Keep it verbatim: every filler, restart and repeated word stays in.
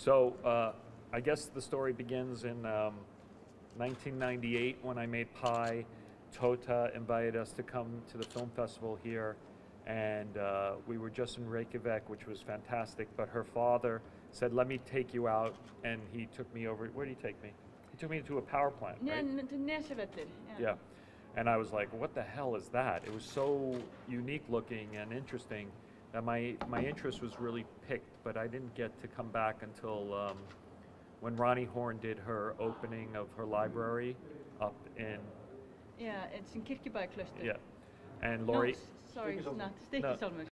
So uh, I guess the story begins in um, nineteen ninety-eight when I made Pi. Tota invited us to come to the film festival here, and uh, we were just in Reykjavik, which was fantastic, but her father said, let me take you out, and he took me over. Where did he take me? He took me to a power plant, right? Yeah, to Nesjavellir. Yeah. yeah. And I was like, what the hell is that? It was so unique looking and interesting that my, my interest was really piqued, but I didn't get to come back until um, when Ronnie Horn did her opening of her library up in... Yeah, it's in Kirkjubæjarklaustur. Yeah. And Laurie... No, sorry, it's not. Stykkishólmur.